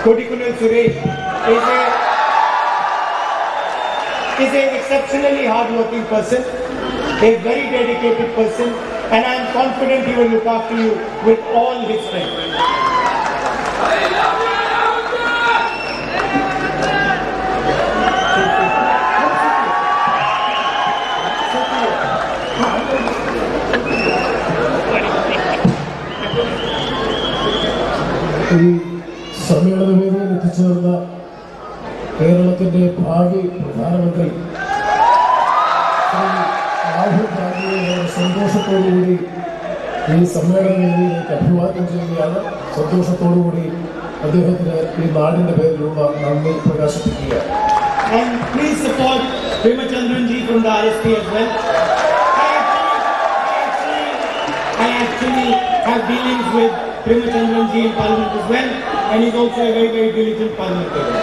Kodikunal Suresh is an exceptionally hard-working person, a very dedicated person, and I am confident he will look after you with all his strength. ഈ സമ്മേളന വേദിയിൽ എത്തിച്ചേർന്ന കേരളത്തിന്റെ ഭാവി പ്രധാനമന്ത്രി ശ്രീ രാഹുൽ ഗാന്ധിയെ സന്തോഷത്തോടുകൂടി ഈ സമ്മേളന വേദിയിലേക്ക് അഭിവാദ്യം ചെയ്യുകയാണ്. സന്തോഷത്തോടുകൂടി അദ്ദേഹത്തിന് ഈ നാടിന്റെ പേരിലുള്ള നന്ദി പ്രകാശിപ്പിക്കുകയാണ്. And please support Premachandran ji from the RSP as well. I actually have dealings with Premachandran ji in Parliament as well, and he's also a very, very diligent parliamentarian.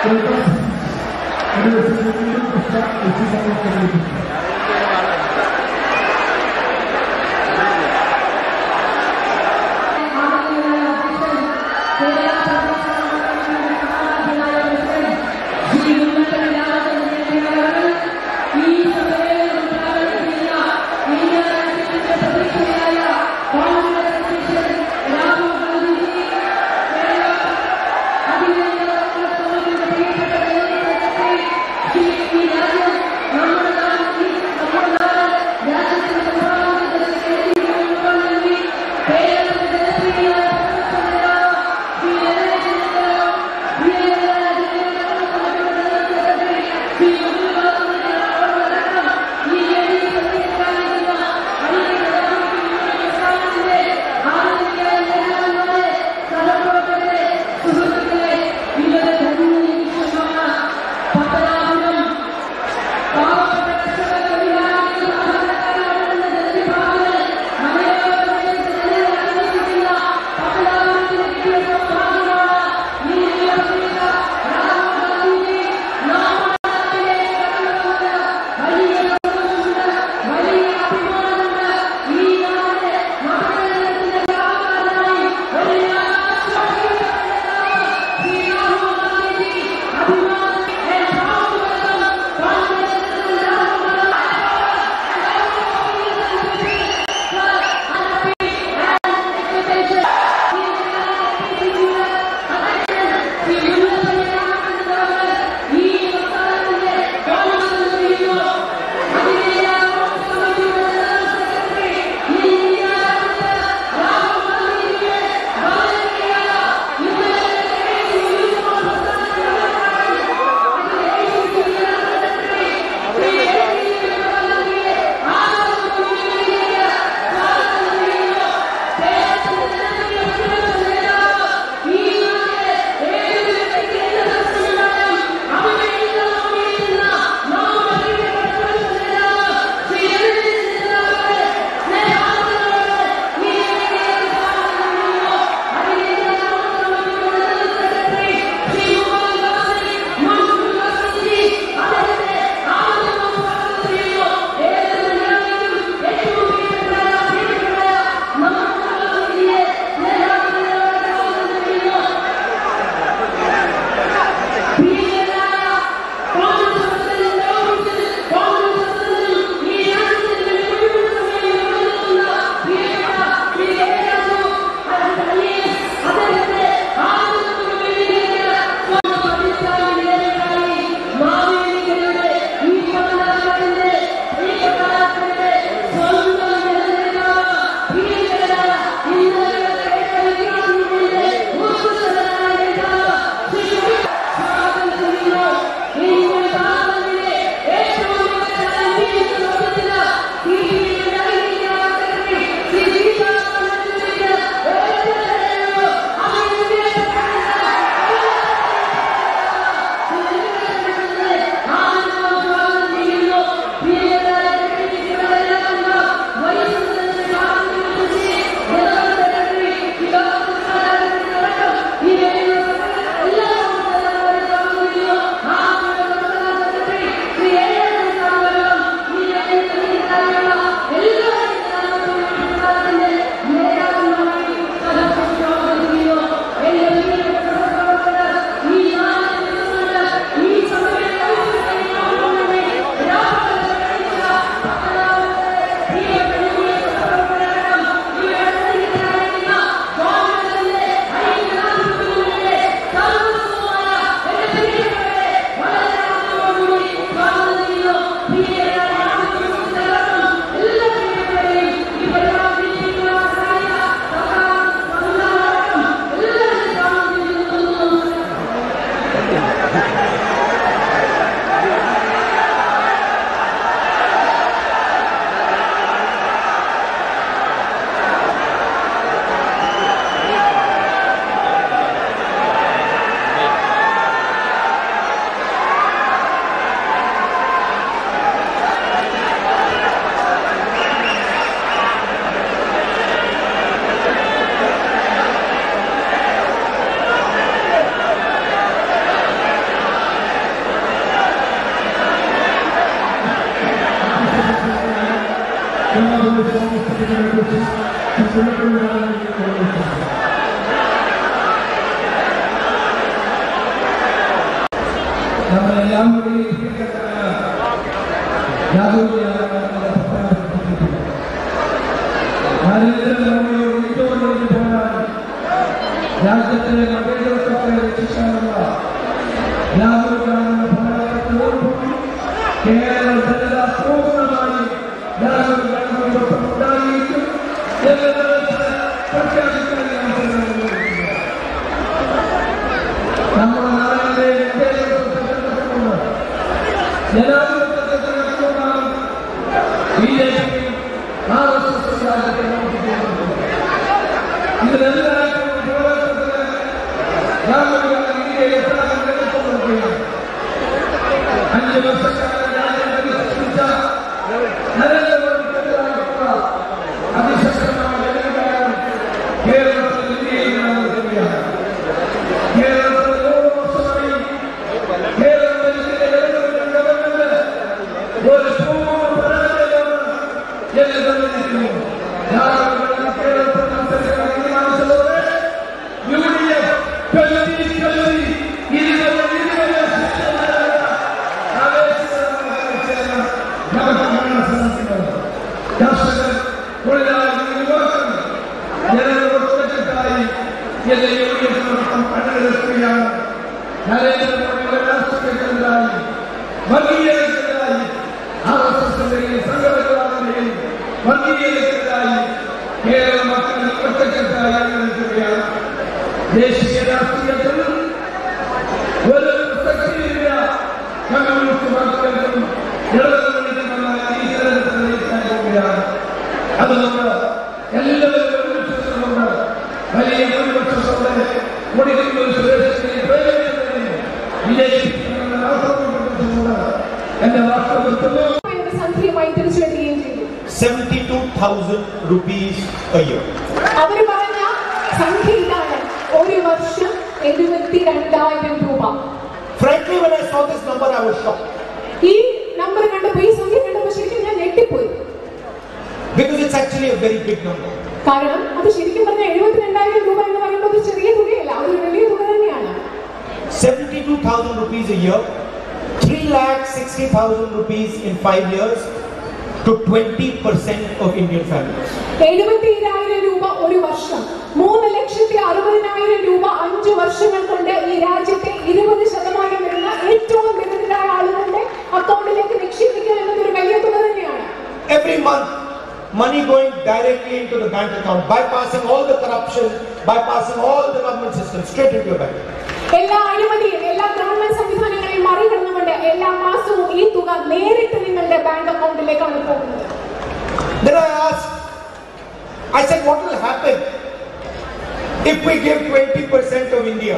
ഈ നമ്മളെല്ലാം കൂടി രാജ്യത്തിലെ മതേതരത്വത്തെ രക്ഷിക്കാനുള്ള രാഹുൽ ഗാന്ധിയുടെ കേരള ജനത പൂർണ്ണമായി രാഹുൽ ഗാന്ധിയോടൊപ്പം ഉണ്ടായിരിക്കും പ്രഖ്യാപിക്കാൻ നമ്മുടെ നാടിന്റെ ജനാധിപത്യത്തെ നടത്തുന്നതാണ് ബിജെപിയും RSS രാജ്യത്തെ ഇതിലെല്ലാം രാഹുൽ ഗാന്ധി ഇന്ത്യയെ എത്താൻ നേതൃത്വം 5 വർഷക്കാലം രാജ്യത്തെ സൃഷ്ടിച്ച നരേന്ദ്രമോദിക്കെതിരായിട്ടുള്ള അതിശക്തമായ ജനവികാരം കേരളത്തിൽ ഇന്ത്യയിൽ നടത്തുകയാണ്. കേരളത്തിൽ 100 വർഷമായി കേരളം ഭരിക്കുന്ന ഗവൺമെന്റ് ഒരു പൂർണ്ണ പരാജയമാണ് എന്ന് തെളിയിക്കുന്നു. രാഹുൽ ഗാന്ധി കേരളത്തിൽ മത്സരിക്കാൻ തീരുമാനിച്ചതോടെ UDF കർഷകർ തൊഴിലാളികൾ യുവാക്കൾ ജനങ്ങളൊറ്റക്കെട്ടായി UDF-നോടൊപ്പം അണിനിരക്കുകയാണ്. നരേന്ദ്രമോദിയുടെ രാഷ്ട്രീയത്തിനെതിരായി വർഗീയതയ്ക്കെതിരായി RSS-ന്റെയും സംഘപരിവാറിന്റെയും വർഗീയതയ്ക്കെതിരായി കേരള മക്കൾ ഒറ്റക്കെട്ടായി അണിനിരക്കുകയാണ്. ദേശീയ രാഷ്ട്രീയത്തിൽ ഒരു പ്രസക്തിയില്ല. കമ്മ്യൂണിസ്റ്റ് പാർട്ടികൾക്കും ഇടതുമുന്നണിക്കുമെന്ന ഈ തെരഞ്ഞെടുപ്പ് നയിക്കാൻ പോവുകയാണ്. അതുകൊണ്ട് എല്ലാവരും ഒരുമിച്ചുകൊണ്ട് വലിയ ഭൂരിപക്ഷത്തോടെ കൊടിക്കുന്നിൽ സുരേഷിനെ പ്രേരിപ്പിക്കുന്നതിന് വിജയിപ്പിക്കണമെന്ന് ആഹ്വാനം എന്റെ വാർത്ത നിർത്തുന്നു. സംഖ്യയുമായി തിരിച്ചു വരികയും ചെയ്തു. 72,000 rupees a year. അവർ പറഞ്ഞ സംഖ്യ ഇതാണ്, ഒരു വർഷം 72,000 രൂപ. Frankly, when I saw this number, I was shocked. ഈ നമ്പർ കണ്ടപ്പോൾ, ഈ സംഖ്യ കണ്ടപ്പോൾ ശരിക്കും ഞാൻ ഞെട്ടിപ്പോയി. Because it's actually a very big number. കാരണം അത് ശരിക്കും പറഞ്ഞാൽ 72,000 രൂപ എന്ന് പറയുമ്പോൾ ഒരു ചെറിയ തുകയല്ല, അതൊരു വലിയ തുക തന്നെയാണ്. 72,000 rupees a year, 3,60,000 rupees in 5 years to 20% of Indian families. 72,000 രൂപ ഒരു വർഷം, 3,60,60,000 രൂപ 5 വർഷങ്ങൾ കൊണ്ട് ഈ രാജ്യത്തെ 20% വരുന്ന ഏറ്റവും ദരിദ്രരായ ആളുകളുടെ അക്കൗണ്ടിലേക്ക് നിക്ഷേപിക്കുക എന്നതൊരു വലിയ തുക തന്നെയാണ്. Every month, money going directly into the bank account, bypassing all the corruption, bypassing all the government systems, straight into your bank. എല്ലാ അഴിമതിയും എല്ലാ ഗവൺമെന്റ് സംവിധാനങ്ങളെയും മറികടന്നുകൊണ്ട് എല്ലാ മാസവും ഈ തുക നേരിട്ട് നിങ്ങളുടെ ബാങ്ക് അക്കൗണ്ടിലേക്കാണ് പോകുന്നത്. Then I said, what will happen if we give 20% of India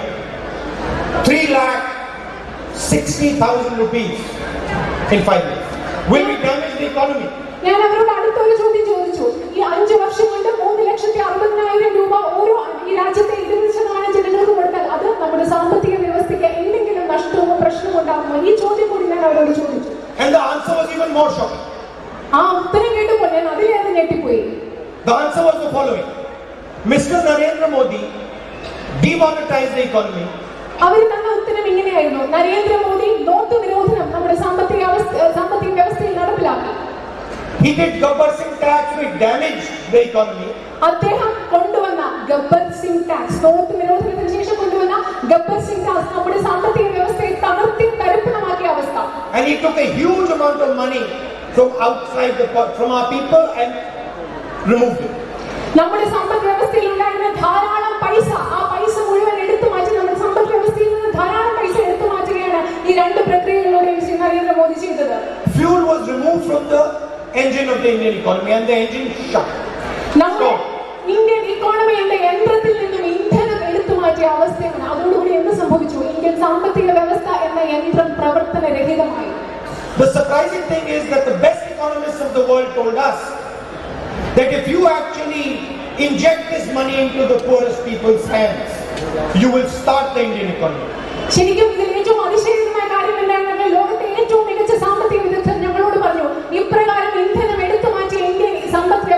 3,60,000 rupees in 5 years? Will we damage the economy? ഞാൻ അവരോട് അടുത്തൊരു ചോദ്യം ചോദിച്ചു. ഈ 5 വർഷം കൊണ്ട് 3,60,60,000 രൂപ ഓരോ ഈ രാജ്യത്തെ 20% ജനങ്ങൾക്ക് കൊടുത്താൽ അത് നമ്മുടെ സാമ്പത്തിക വ്യവസ്ഥയ്ക്ക് എന്തെങ്കിലും നഷ്ടമോ പ്രശ്നമോ ഉണ്ടാകുമോ? ഈ ചോദ്യം കൂടി ഞാൻ അവരോട് ചോദിച്ചു. And the answer was even more shocking. ആ ഉത്തരം കേട്ടപ്പോൾ ഞാൻ അതിലേറെ ഞെട്ടിപ്പോയി. The answer was the following: Mr. Narendra Modi demonetized the economy. അവർ തന്ന ഉത്തരം ഇങ്ങനെയായിരുന്നു: നരേന്ദ്രമോദി നോട്ട് നിരോധനം നമ്മുടെ സാമ്പത്തിക വ്യവസ്ഥയിൽ നടപ്പിലാക്കി. He did Gabbar Singh tax, which damaged the economy. അദ്ദേഹം കൊണ്ടുവന്ന ഗബ്ബർ സിംഗ് ടാക്സ്, നോട്ട് നിരോധനത്തിന് ശേഷം കൊണ്ടുവന്ന ഗബ്ബർ സിംഗ് ടാക്സ് നമ്മുടെ സാമ്പത്തിക വ്യവസ്ഥയെ തരിപ്പണമാക്കിയ അവസ്ഥ. And he took a huge amount of money from outside from our people and removed it. നമ്മുടെ സമ്പദ് വ്യവസ്ഥയിൽ ഉണ്ടായിരുന്ന ധാരാളം പൈസ, ആ പൈസ മുഴുവൻ എടുത്തു മാറ്റി നമ്മുടെ സമ്പദ് വ്യവസ്ഥയിൽ നിന്ന് ധാരാളം പൈസ എടുത്തു മാറ്റുകയാണ് ഈ രണ്ട് പ്രക്രിയകളിലൂടെയും ശ്രീ നരേന്ദ്രമോദി ചെയ്തത്. Fuel was removed from the engine of the Indian economy and the engine shut. നമ്മുടെ ഇന്ത്യൻ ഇക്കോണമിയുടെ യന്ത്രത്തിൽ നിന്നും ഇന്ധനം എടുത്തു മാറ്റിയ അവസ്ഥയാണ്. അതോടുകൂടി എന്ത് സംഭവിച്ചു? ഇന്ത്യൻ സാമ്പത്തിക വ്യവസ്ഥ എന്ന യന്ത്രം പ്രവർത്തനരഹിതമായി. The surprising thing is that the best economists of the world told us that if you actually inject this money into the poorest people's hands, you will start the Indian economy. ശരിക്കും ഇതിൽ ഏറ്റവും അതിശയകരമായ കാര്യം എന്താണെന്ന് ലോകത്തെ ഏറ്റവും മികച്ച സാമ്പത്തിക വിദഗ്ധർ ഞങ്ങളോട് പറഞ്ഞു, ഇപ്രകാരം ഇന്ധനം എടുത്തു മാറ്റിയ ഇന്ത്യൻ സമ്പദ്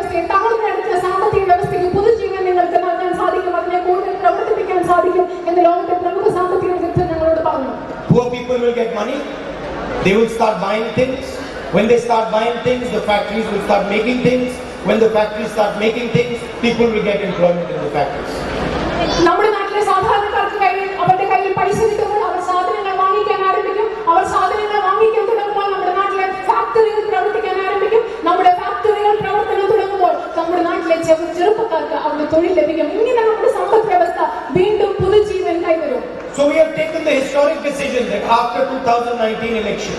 വ്യവസ്ഥയെ തകർന്നെടുക്കുന്ന സാമ്പത്തിക വ്യവസ്ഥയ്ക്ക് പുതുജീവൻ നിങ്ങൾക്ക് നൽകാൻ സാധിക്കും, അതിനെ കൂടുതൽ പ്രവർത്തിപ്പിക്കാൻ സാധിക്കും എന്ന് ലോകത്തെ പ്രമുഖ സാമ്പത്തിക വിദഗ്ധർ ഞങ്ങളോട് പറഞ്ഞു. Poor people will get money. They will start buying things. When they start buying things, the factories will start making things. When the factories start making things, people will get employment in the factories. നമ്മുടെ നാട്ടിലെ സാധാരണക്കാർക്ക് അവരുടെ കയ്യിൽ പൈസ കിട്ടുമ്പോൾ അവർ സാധനങ്ങൾ വാങ്ങിക്കാൻ ആരംഭിക്കും. അവർ സാധനങ്ങൾ വാങ്ങിക്കാൻ തുടങ്ങുമ്പോൾ നമ്മുടെ നാട്ടിലെ ഫാക്ടറികൾ പ്രവർത്തിക്കാൻ ആരംഭിക്കും. നമ്മുടെ ഫാക്ടറികൾ പ്രവർത്തനം തുടങ്ങുമ്പോൾ നമ്മുടെ നാട്ടിലെ ചെറുപ്പക്കാർക്ക് അവരുടെ തൊഴിൽ ലഭിക്കും. ഇങ്ങനെ നമ്മുടെ സമ്പദ് വ്യവസ്ഥ വീണ്ടും പുതുജീവൻ കൈവരും. So we have taken the historic decision that after 2019 election,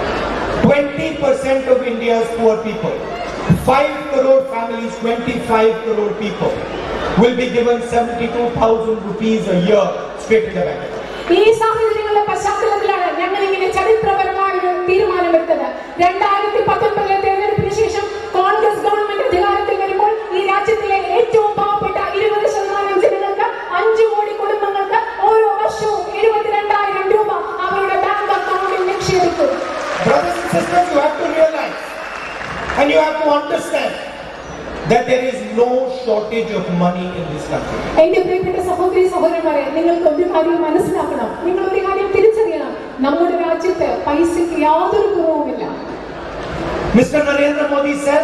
20% of India's poor people, 5 crore families, 25 crore people will be given 72,000 rupees a year straight in the bank. ഈ സാഹചര്യങ്ങളുടെ പശ്ചാത്തലത്തിലാണ് ഞങ്ങൾ ഇങ്ങനെ ചരിത്രപരമായ ഒരു തീരുമാനമെടുത്തത്. 2019 തെരഞ്ഞെടുപ്പിന് ശേഷം കോൺഗ്രസ് ഗവൺമെന്റ് അധികാരത്തിൽ വരുമ്പോൾ ഈ രാജ്യത്തിലെ ഏറ്റവും പാവപ്പെട്ട 20% ജനങ്ങൾക്ക്, 5 കോടി കുടുംബങ്ങൾക്ക് ഓരോ വർഷവും 72,000 രൂപ അവരുടെ ബാങ്ക് അക്കൗണ്ടിൽ നിക്ഷേപിക്കും. Brothers and sisters, you have to realize and you have to understand that there is no shortage of money in this country. എന്റെ പ്രിയപ്പെട്ട സഹോദരി സഹോദരന്മാരെ, നിങ്ങൾക്ക് ഒരു കാര്യം മനസ്സിലാക്കണം, നിങ്ങൾ ഒരു കാര്യം തിരിച്ചറിയണം, നമ്മുടെ രാജ്യത്ത് പൈസയ്ക്ക് യാതൊരു കുറവുമില്ല. Mr. Narendra Modi says,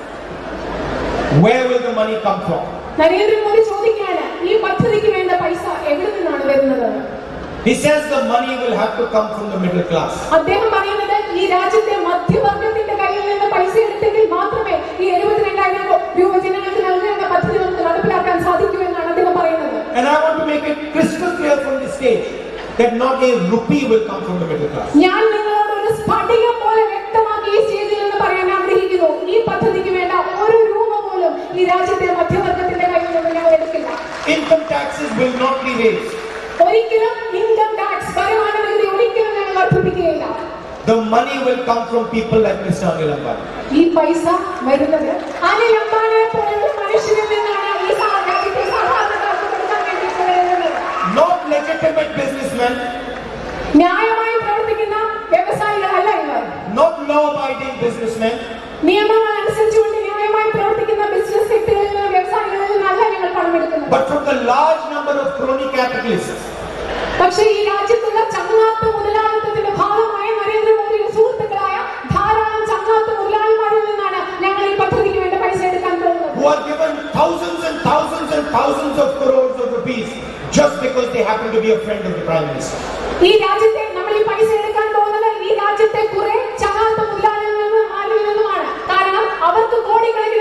where will the money come from? Narendra Modi ചോദിക്കുകയാണ്, ഈ പദ്ധതിക്ക് വേണ്ട പൈസ എവിടെ നിന്നാണ് വരുന്നത്? He says the money will have to come from the middle class. അദ്ദേഹം പറയുന്നത് ഈ രാജ്യത്തെ മധ്യവർഗത്തിന്റെ കയ്യിൽ നിന്ന് പൈസ എടുത്തെങ്കിൽ മാത്രമേ ഈ 72,000 രൂപ ജനങ്ങൾക്ക് നൽകേണ്ട പദ്ധതി നമുക്ക് നടപ്പിലാക്കാൻ സാധിക്കൂ എന്നാണ് അദ്ദേഹം പറയുന്നത്. And I want to make it crystal clear from this stage that not a rupee will come from the middle class. ഞാൻ നിങ്ങളോട് ഒരു സ്ഫടികം പോലെ വ്യക്തമാക്കി ഈ സ്റ്റേജിൽ നിന്ന് പറയാൻ ആഗ്രഹിക്കുന്നു, ഈ പദ്ധതിക്ക് വേണ്ട ഒരു രൂപ പോലും ഈ രാജ്യത്തെ മധ്യവർഗത്തിന്റെ കയ്യിൽ നിന്ന് ഞങ്ങൾ എടുക്കില്ല. Income taxes will not be raised. ഒരിക്കലും ഇൻകം ടാക്സ് വരുമാന നികുതി ഒരിക്കലും ഞങ്ങൾ വർദ്ധിപ്പിക്കുകയില്ല. The money will come from people like Mr. Anil Ambani. ഈ പൈസ വരുന്നത് അനിൽ അംബാനിയെ പോലുള്ള മനുഷ്യരിൽ നിന്നാണ്. ഈ രാജ്യത്തെ സാധാരണക്കാർക്ക് കൊടുക്കാൻ വേണ്ടി Not legitimate businessmen, ന്യായമായി പ്രവർത്തിക്കുന്ന വ്യവസായികളല്ല ഇവർ. not law-abiding businessmen, നിയമങ്ങൾ അനുസരിച്ചുകൊണ്ട് ന്യായമായി പ്രവർത്തിക്കുന്ന ബിസിനസ് സെക്ടറിൽ നിന്ന് വ്യവസായികളിൽ നിന്നല്ല ഞങ്ങൾ പണമെടുക്കുന്നത്. but from the large number of crony capitalists. പക്ഷേ ഈ രാജ്യത്തുള്ള ചങ്ങാത്ത മുതലാളിത്തത്തിന്റെ ഭാഗമായ നരേന്ദ്രമോദിയുടെ സുഹൃത്തുക്കളായ ധാരാളം ചങ്ങാത്ത മുതലാളിമാരിൽ നിന്നാണ് ഞങ്ങൾ ഈ പദ്ധതിക്ക് വേണ്ട പൈസ എടുക്കാൻ പോകുന്നത്. Who are given thousands and thousands and thousands of crores of rupees just because they happen to be a friend of the Prime Minister. ഈ രാജ്യത്തെ നമ്മൾ ഈ പൈസ എടുക്കാൻ പോകുന്നത് ഈ രാജ്യത്തെ കുറെ ചങ്ങാത്ത മുതലാളികളിൽ നിന്നുമാണ്. കാരണം അവർക്ക് കോടിക്കണക്കിന്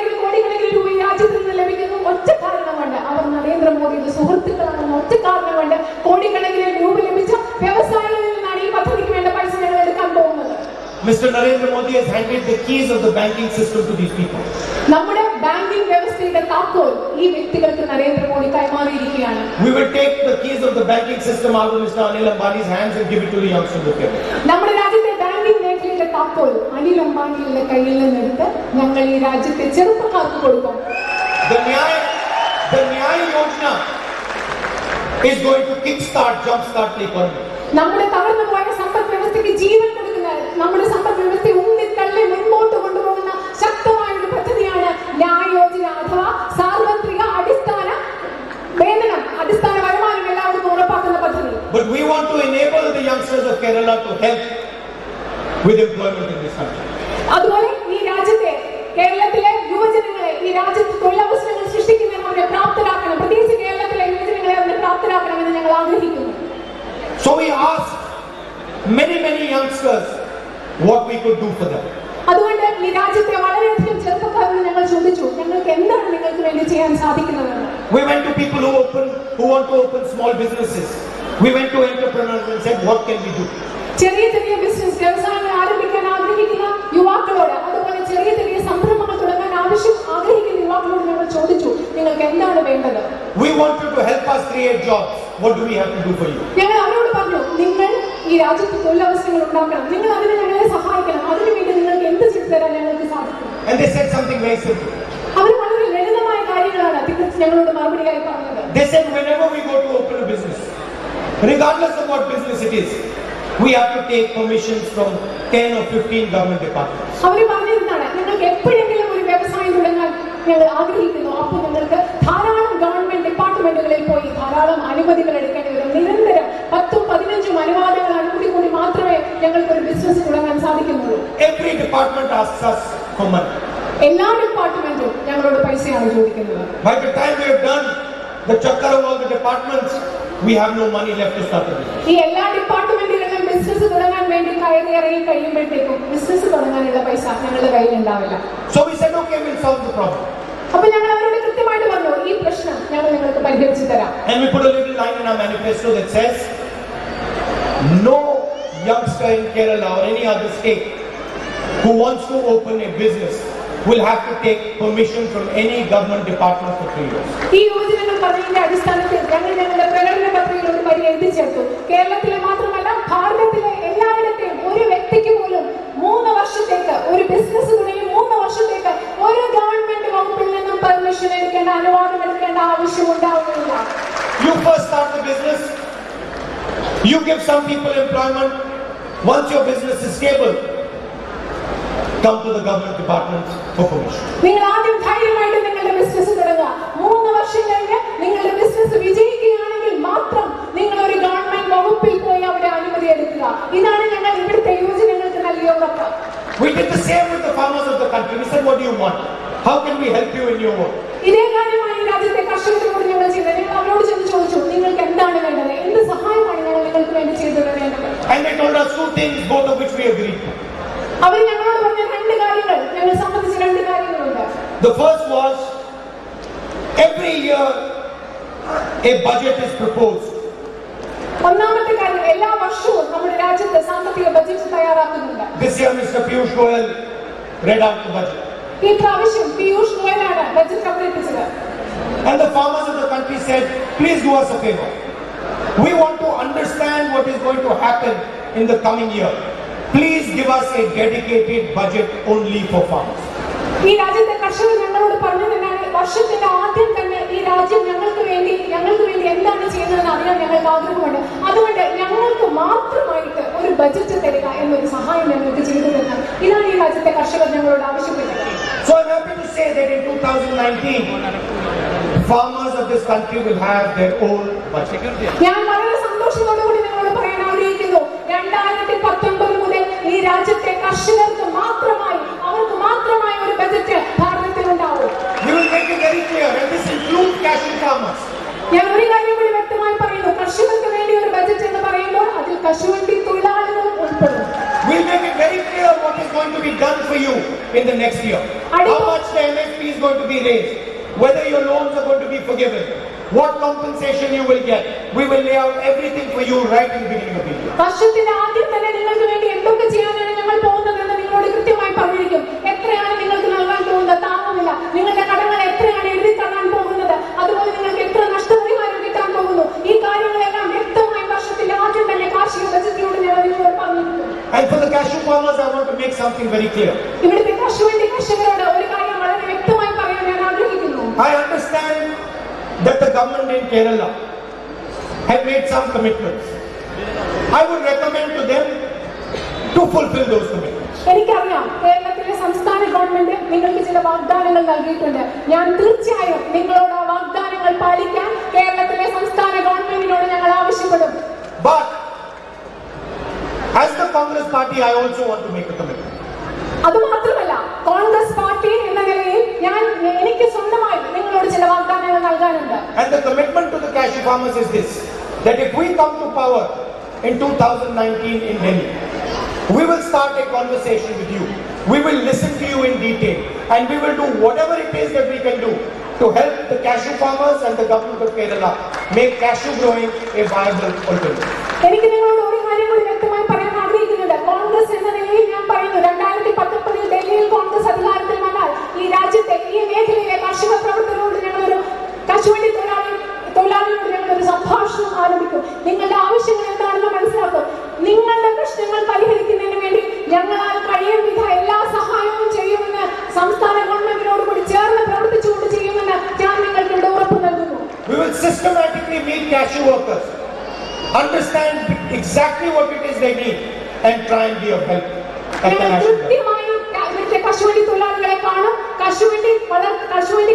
രൂപ ഈ രാജ്യത്തിൽ നിന്ന് ലഭിക്കുന്നു. ഒറ്റ കാരണം കൊണ്ട് അവർ നരേന്ദ്രമോദിയുടെ സുഹൃത്തുക്കളാണെന്ന് ഒറ്റ കാരണം കൊണ്ട് കോടിക്കണക്കിന് രൂപ ലഭിച്ച വ്യവസായികളിൽ നിന്നാണ് ഈ പദ്ധതിക്ക് വേണ്ട പൈസ ഞങ്ങൾ എടുക്കാൻ പോകുന്നത്. Mr. Narendra Modi has handed the keys of the banking system to these people. നമ്മുടെ ബാങ്കിംഗ് വ്യവസ്ഥയുടെ താക്കോൽ ഈ വ്യക്തികൾക്ക് Narendra Modi കൈമാറിയിരിക്കുകയാണ്. We will take the keys of the banking system out of Mr. Anil Ambani's hands and give it to the youngsters of Kerala. നമ്മുടെ രാജ്യത്തെ banking മേഖലയുടെ താക്കോൽ അനിൽ അംബാനിയുടെ കയ്യിൽ നിന്നെടുത്ത് ഞങ്ങൾ ഈ രാജ്യത്തെ ചെറുപ്പക്കാർക്ക് കൊടുക്കും. The Nyaya Yojana is going to jumpstart the economy. നമ്മുടെ തകർന്നു പോയ സമ്പദ് വ്യവസ്ഥയ്ക്ക് ജീവൻ കൊടുക്കുന്ന, നമ്മുടെ സമ്പദ് വ്യവസ്ഥയെ ഉന്തിത്തള്ളി മുൻപോട്ട് കൊണ്ടുപോകുന്ന ശക്തമായ ഒരു പദ്ധതിയാണ് ന്യായ യോജന അഥവാ സാർവത്രിക അടിസ്ഥാന വേതനം, അടിസ്ഥാന വരുമാനം എല്ലാവർക്കും ഉറപ്പാക്കുന്ന പദ്ധതി. But we want to enable the youngsters of Kerala to help with employment in this country. അതുപോലെ ഈ രാജ്യത്തെ കേരളത്തിലെ യുവജനങ്ങളെ ഈ രാജ്യത്ത് തൊഴിലവസരങ്ങൾ സൃഷ്ടിക്കുന്നതിന് അവരെ പ്രാപ്തരാക്കണം. പ്രത്യേകിച്ച് കേരളത്തിലെ യുവജനങ്ങളെ അവരെ പ്രാപ്തരാക്കണമെന്ന് ഞങ്ങൾ ആഗ്രഹിക്കുന്നു. So we asked many youngsters what we could do for them. അതുകൊണ്ട് ഈ രാജ്യത്തെ വളരെയധികം ചെറുപ്പക്കാരോട് ഞങ്ങൾ ചോദിച്ചു, ഞങ്ങൾക്ക് എന്താണ് നിങ്ങൾക്ക് വേണ്ടി ചെയ്യാൻ സാധിക്കുന്നതെന്ന്. We went to people who want to open small businesses. We went to entrepreneurs and said, what can we do? ചെറിയ ബിസിനസ് വ്യവസായങ്ങൾ ആരംഭിക്കാൻ ആഗ്രഹിക്കുന്ന യുവാക്കളോട്, അതുപോലെ ചെറിയ സംരംഭങ്ങൾ തുടങ്ങാൻ ആഗ്രഹിക്കുന്ന യുവാക്കളോട് ഞങ്ങൾ ചോദിച്ചു, നിങ്ങൾക്ക് എന്താണ് വേണ്ടത്? We want you to help us create jobs. What do we have to do for you? ഞങ്ങൾ അവരോട് പറഞ്ഞു, നിങ്ങൾ ഈ രാജ്യത്ത് തൊഴിലവസരങ്ങൾ ഉണ്ടാക്കണം, നിങ്ങൾ അതിന് ഞങ്ങളെ സഹായിക്കണം, അതിനുവേണ്ടി നിങ്ങൾക്ക് എന്ത് ചെയ്തു തരാൻ ഞങ്ങൾക്ക് സാധിക്കും. And they said something very simple. അവർ വളരെ ലളിതമായ കാര്യങ്ങളാണ് ഞങ്ങളോട് മറുപടിയായി പറഞ്ഞത്. They said whenever we go to open a business, regardless of what business it is, we have to take permissions from 10 or 15 government departments. അവർ പറഞ്ഞിരുന്നാണ്, നിങ്ങൾക്ക് എപ്പോഴെങ്കിലും ഒരു വ്യവസായം തുടങ്ങാൻ ഞങ്ങൾ ആഗ്രഹിക്കുന്നു. അപ്പോൾ ഞങ്ങൾക്ക് ധാരാളം ഗവൺമെന്റ് ഡിപ്പാർട്ട്മെന്റുകളിൽ പോയി ധാരാളം അനുമതികൾ എടുക്കേണ്ടി വരും. നിരന്തരം 10-15 അനുവാദങ്ങൾ അനുമതി കൂടി മാത്രമേ ഞങ്ങൾക്ക് ഒരു ബിസിനസ് തുടങ്ങാൻ സാധിക്കുന്നുള്ളൂ. Every department asks us for money. എല്ലാ ഡിപ്പാർട്ട്മെന്റും ഞങ്ങളോട് പൈസയാണ് ചോദിക്കുന്നത്. By the time we have done the chakkar of all the departments, we have no money left to start the business. ഈ എല്ലാ ഡിപ്പാർട്ട്മെന്റുകളിലും ബിസിനസ് തുടങ്ങാൻ വേണ്ടി കയറി ഇറങ്ങി കഴിയുമ്പോഴത്തേക്കും ബിസിനസ് തുടങ്ങാനുള്ള പൈസ ഞങ്ങളുടെ കയ്യിൽ ഉണ്ടാവില്ല. So we said, okay, we'll solve the problem. അപ്പൊ ഞങ്ങൾ അവരോട് കൃത്യമായിട്ട് പറഞ്ഞു, ഈ പ്രശ്നം ഞങ്ങൾ നിങ്ങൾക്ക് പരിഹരിച്ചു തരാം. And we put a little line in our manifesto that says, no youngster in Kerala or any other state who wants to open a business will have to take permission from any government department for 3 years. ഈ യോജനകൾ പറഞ്ഞതിന്റെ അടിസ്ഥാനത്തിൽ ഞങ്ങൾ ഞങ്ങളുടെ പ്രകടന പത്രികയിൽ ഒരു വരി എഴുതി ചേർത്തു. കേരളത്തിലെ മാത്രമല്ല ഭാരതത്തിലെ എല്ലായിടത്തെയും ഒരു വ്യക്തിക്ക് പോലും 3 വർഷത്തേക്ക് ഒരു ബിസിനസ് തുടങ്ങി 3 വർഷത്തേക്ക് ഒരു ഗവൺമെന്റ് വകുപ്പിൽ നിന്നും പെർമിഷൻ എടുക്കേണ്ട, അനുവാദം എടുക്കേണ്ട ആവശ്യം ഉണ്ടാവുന്നില്ല. You first start the business, you give some people employment. Once your business is stable, come to the government departments for permission. നിങ്ങൾ ആദ്യം ധൈര്യമായിട്ട് നിങ്ങളുടെ ബിസിനസ് തുടങ്ങുക. 3 വർഷം കഴിഞ്ഞ് നിങ്ങളുടെ ബിസിനസ് വിജയിക്കുകയാണെങ്കിൽ മാത്രം നിങ്ങൾ ഒരു ഗവൺമെന്റ് വകുപ്പിൽ പോയി അവിടെ അനുമതി എടുക്കുക. ഇതാണ് ഞങ്ങൾ ഇവിടുത്തെ യുവജനങ്ങൾക്ക് നൽകിയ ഉറപ്പ്. We did the same with the farmers of the country. We said, what do you want? How can we help you in your work? ഇതേ കാര്യമാണ് രാജ്യത്തെ കർഷകരോട് ഞങ്ങൾ ചെയ്തത്. ഞങ്ങൾ അവരോട് ചെന്ന് ചോദിച്ചു, നിങ്ങൾക്ക് എന്താണ് വേണ്ടത്, എന്ത് സഹായമാണ് ഞങ്ങൾ നിങ്ങൾക്ക് വേണ്ടി ചെയ്തു തരേണ്ടത്. And they told us 2 things, both of which we agreed to. അവർ ഞങ്ങളോട് പറഞ്ഞ 2 കാര്യങ്ങൾ, ഞങ്ങൾ സംബന്ധിച്ച 2 കാര്യങ്ങളുണ്ട്. The first was, every year a budget is proposed. ഒന്നാമത്തെ കാര്യം, എല്ലാ വർഷവും നമ്മുടെ രാജ്യത്ത് സാമ്പത്തിക ബജറ്റ് തയ്യാറാക്കുന്നുണ്ട്. This year Mr. Piyush Goyal read out the budget. ഈ പ്രാവശ്യം പീയൂഷ് ഗോയലാണ് ബജറ്റ് അവതരിപ്പിച്ചത്. And the farmers of the country said, please do us a favor. We want to understand what is going to happen in the coming year. Please give us a dedicated budget only for farmers. ഈ രാജ്യത്തെ കർഷകർ ഞങ്ങളോട് പറഞ്ഞതാണ്, വർഷത്തിന്റെ ആദ്യം തന്നെ ഈ രാജ്യം ഞങ്ങൾക്ക് വേണ്ടി എന്താണ് ചെയ്യുന്നതെന്ന് അറിയാൻ ഞങ്ങൾക്ക് ആഗ്രഹമുണ്ട്. അതുകൊണ്ട് ഞങ്ങൾക്ക് മാത്രമായിട്ട് ഒരു ബജറ്റ് തരിക എന്നൊരു സഹായം ഞങ്ങൾക്ക് ചെയ്തു തരണം. ഇതാണ് ഈ രാജ്യത്തെ കർഷകർ ഞങ്ങളോട് ആവശ്യപ്പെട്ടത്. So I'm happy to say that in 2019, farmers of this country will have their own budget. ഞാൻ വളരെ സന്തോഷത്തോടുകൂടി നിങ്ങളോട് പറയാൻ ആഗ്രഹിക്കുന്നു, 2019 മുതൽ ഈ രാജ്യത്തെ കർഷകർക്ക് മാത്രമായി, അവർക്ക് മാത്രമായി ഒരു ബജറ്റ് ഭാരതത്തിൽ ഉണ്ടാവും. We will make it very clear, and this includes cashew farmers. ഞാൻ ഒരു കാര്യം കൂടി വ്യക്തമായി പറയുന്നു, കർഷകർക്ക് വേണ്ടി ഒരു ബജറ്റ് എന്ന് പറയുമ്പോൾ അതിൽ കശുവണ്ടി തൊഴിലാളികളും ഉൾപ്പെടും. We'll make it very clear what is going to be done for you in the next year. How much the MSP is going to be raised, whether your loans are going to be forgiven, what compensation you will get. We will lay out everything for you right in the beginning of the year. വർഷത്തിന്റെ ആദ്യം തന്നെ നിങ്ങൾക്ക് വേണ്ടി എന്തൊക്കെ ചെയ്യാനാണ് ഞങ്ങൾ പോകുന്നതെന്ന് നിങ്ങളോട് കൃത്യമായി പറഞ്ഞിരിക്കും. എത്രയാണ് നിങ്ങൾക്ക് നൽകാൻ പോകുന്നത് താങ്ങുമില്ല, നിങ്ങളുടെ കടങ്ങൾ എത്രയാണ് എഴുതി തള്ളാൻ പോകുന്നത്, അതുപോലെ നിങ്ങൾക്ക് എത്ര നഷ്ടപരിഹാരം കിട്ടാൻ പോകുന്നു, ഈ കാര്യങ്ങളെല്ലാം വ്യക്തമായി വർഷത്തിന്റെ ആദ്യം തന്നെ കാർഷിക ബജറ്റിലൂടെ ഞങ്ങൾ നിങ്ങളോട് പറഞ്ഞിരിക്കും. And for the cashew farmers, I want to make something very clear. ഇവിടുത്തെ കശുവണ്ടി കർഷകരോട് ഒരു കാര്യം വളരെ വ്യക്തമായി പറയാൻ ഞാൻ ആഗ്രഹിക്കുന്നു. I understand that the government in Kerala have made some commitments. I would recommend to them to fulfill those commitments. എനിക്കറിയാം കേരളത്തിലെ സംസ്ഥാന ഗവൺമെന്റ് നിങ്ങൾക്ക് ചില വാഗ്ദാനങ്ങൾ നൽകിയിട്ടുണ്ട്. ഞാൻ തീർച്ചയായും നിങ്ങളോട് ആ വാഗ്ദാനങ്ങൾ പാലിക്കാൻ കേരളത്തിലെ സംസ്ഥാന ഗവൺമെന്റിനോട് ഞങ്ങൾ ആവശ്യപ്പെടും. But as the Congress party, I also want to make a commitment. അതുമാത്രമല്ല, കോൺഗ്രസ് പാർട്ടി എന്ന നിലയിൽ എനിക്ക് സ്വന്തമായി നിങ്ങളോട് ചില വാഗ്ദാനങ്ങൾ നൽകാനുണ്ട്. And the commitment to the cashew farmers is this, that if we come to power in 2019 in Delhi, we will start a conversation with you. We will listen to you in detail, and we will do whatever it is that we can do to help the cashew farmers and the government of Kerala make cashew growing a viable alternative. എനിക്ക് നിങ്ങളോട് ഒരു കാര്യം കൂടി വ്യക്തമായി പറയാൻ ആഗ്രഹിക്കുന്നുണ്ട്. കോൺഗ്രസ് എന്ന നിലയിൽ ഞാൻ പറയുന്നു, 2019 ഡൽഹിയിൽ കോൺഗ്രസ് അധികാരത്തിൽ വന്നാൽ ഈ രാജ്യത്തെ ഈ മേഖലയിലെ കർഷക പ്രവർത്തനങ്ങളോട് ഞങ്ങളൊരു കശുവണ്ടി തൊഴിലാളികളോട് ഞങ്ങളൊരു സംഭാഷണം ആരംഭിക്കും. നിങ്ങളുടെ ആവശ്യങ്ങൾ എന്താണെന്ന് മനസ്സിലാക്കും. നിങ്ങളുടെ പ്രശ്നങ്ങൾ പരിഹരിക്കുന്നതിന് വേണ്ടി ഞങ്ങളാൽ കഴിയും വിധ എല്ലാ സഹായവും ചെയ്യുമെന്ന് സംസ്ഥാന ഗവൺമെന്റിനോട് കൂടി ചേർന്ന് പ്രവർത്തിച്ചുകൊണ്ട് ചെയ്യുമെന്ന് ഞാൻ നിങ്ങൾക്ക് ഇവിടെ ഉറപ്പ് നൽകുന്നു. We will systematically meet cashew workers, understand exactly what it is they need, and try and be of help at the national level. കൃത്യമായി കശുവണ്ടി തൊഴിലാളികളെ കാണും, കശുവണ്ടി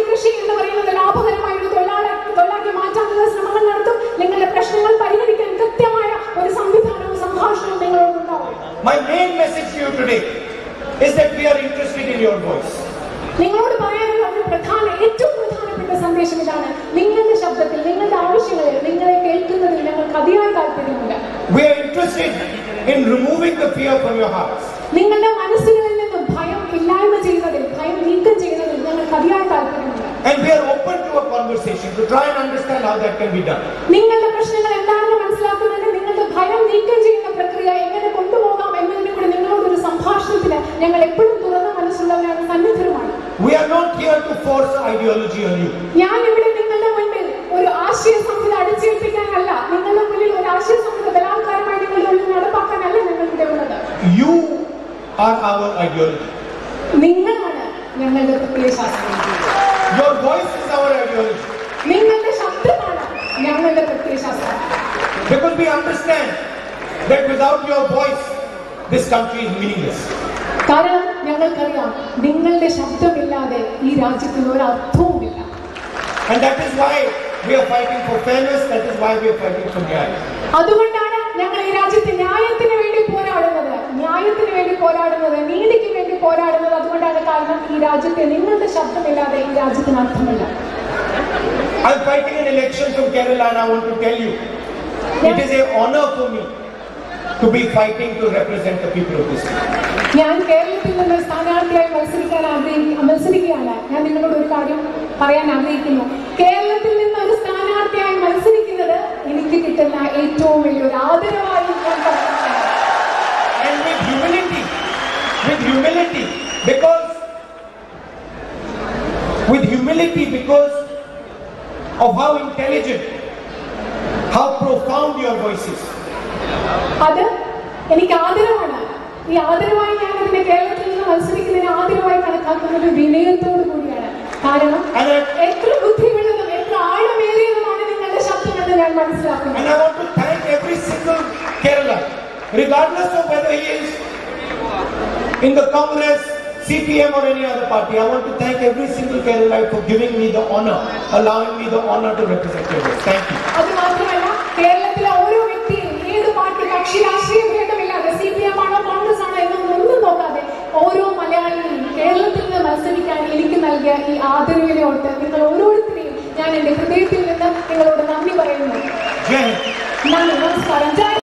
സന്ദേശം ഇതാണ്: നിങ്ങളുടെ ശബ്ദത്തിൽ, നിങ്ങളുടെ ആവശ്യങ്ങളിൽ, നിങ്ങളെ കേൾക്കുന്നതിൽ ഞങ്ങൾക്ക് അതിയായ താല്പര്യമുണ്ട്. We are interested in removing the fear from your hearts. നിങ്ങളുടെ മനസ്സുകളിൽ നിന്നും ഭയം ഇല്ലായ്മ ചെയ്യുന്നതിൽ, ഭയം നീക്കം ചെയ്യുന്നതിൽ ഞങ്ങൾക്ക് അതിയായ താല്പര്യമുണ്ട്. And we are open to a conversation to try and understand how that can be done. നിങ്ങളുടെ പ്രശ്നങ്ങൾ എന്താണെന്ന് മനസ്സിലാക്കുന്നതിന്, നിങ്ങളുടെ ഭയം നീക്കം ചെയ്യുന്ന പ്രക്രിയ എങ്ങനെ കൊണ്ടുപോകാം എന്നതിനെ കൂടി നിങ്ങളോടൊരു സംഭാഷണത്തിന് ഞങ്ങൾ എപ്പോഴും തുറന്ന മനസ്സുള്ളവരാണ്, സന്നിധരുമാണ്. We are not here to force ideology on you. ഞാൻ ഇവിടെ നിങ്ങളുടെ മുന്നിൽ ഒരു ആശയ സംഹിത അടിച്ചേൽപ്പിക്കാനല്ല, നിങ്ങളുടെ മുന്നിൽ ഒരു ആശയ സംഹിത ബലാത്കാരമായി നിങ്ങളുടെ ഉള്ളിൽ നടപ്പാക്കാനല്ല ഞങ്ങൾ ഇവിടെ ഉള്ളത്. You are our ideology. നിങ്ങളാണ് ഞങ്ങളുടെ പ്രത്യയശാസ്ത്രം. Your voice is our ideology. നിങ്ങളുടെ ശബ്ദമാണ് ഞങ്ങളുടെ പ്രത്യയശാസ്ത്രം. Because we understand that without your voice, this country is meaningless. കാരണം ഞങ്ങൾക്കറിയാം, നിങ്ങളുടെ ശബ്ദമില്ലാതെ ഈ രാജ്യത്തിന് ഒരു അർത്ഥവുമില്ല. And that is why we are fighting for fairness. That is why we are fighting for ന്യായം. അതുകൊണ്ടാണ് ഞങ്ങൾ ഈ രാജ്യത്ത് ന്യായത്തിന് വേണ്ടി പോരാടുന്നത്, ന്യായത്തിന് വേണ്ടി പോരാടുന്നത്, നീതിക്ക് വേണ്ടി പോരാടുന്നത്. അതുകൊണ്ടാണ്, കാരണം ഈ രാജ്യത്തെ നിങ്ങളുടെ ശബ്ദമില്ലാതെ ഈ രാജ്യത്തിന് അർത്ഥമില്ല. I am fighting an election from Kerala, and I want to tell you, it is an honor for me to be fighting to represent the people of this country. ഞാൻ കേരളത്തിൽ നിന്ന് സ്ഥാനാർത്ഥിയായി മത്സരിക്കുകയാണ്. ഞാൻ നിങ്ങളോട് ഒരു കാര്യം പറയാൻ ആഗ്രഹിക്കുന്നു. കേരളത്തിൽ നിന്ന് ഒരു സ്ഥാനാർത്ഥിയായി മത്സരിക്കുന്നത് എനിക്ക് കിട്ടുന്ന ഏറ്റവും വലിയൊരു ആദരവായി ഞാൻ പറയുകയാണ്. And with humility, because of how intelligent, how profound your voice is. അത് എനിക്ക് ആദരവാണ്. ഈ ആദരവായി ഞാൻ അതിനെ കേരളത്തിൽ നിന്ന് മത്സരിക്കുന്നതിന് ആദരവായി കണക്കാക്കുന്നത് വിനയത്തോടു കൂടിയാണ്. കാരണം എത്ര ബുദ്ധിമുള്ളതും എത്ര ആഴമേറിയതുമാണ് നിങ്ങളുടെ ശബ്ദമെന്ന് ഞാൻ മനസ്സിലാക്കുന്നു. And I want to thank every single Kerala, regardless of whether he is in the Congress, CPM or any other party. I want to thank every single Kerala for giving me the honor, allowing me the honor to represent your voice. Thank you. അത് മാത്രമല്ല, കേരളത്തിലെ ഓരോ വ്യക്തിയും ഏത് party, കക്ഷി രാഷ്ട്രീയ ഭേദമില്ലാതെ, CPM ആണോ കോൺഗ്രസ് ആണോ എന്നൊന്നും നോക്കാതെ, ഓരോ മലയാളിയും കേരളത്തിൽ നിന്ന് മത്സരിക്കാൻ എനിക്ക് നൽകിയ ഈ ആദരവിനെ ഓർത്ത് നിങ്ങൾ ഓരോരുത്തരെയും ഞാൻ എന്റെ ഹൃദയത്തിൽ നിന്ന് നിങ്ങളോട് നന്ദി പറയുന്നു. Jai Hind. നന്ദി, നമസ്കാരം.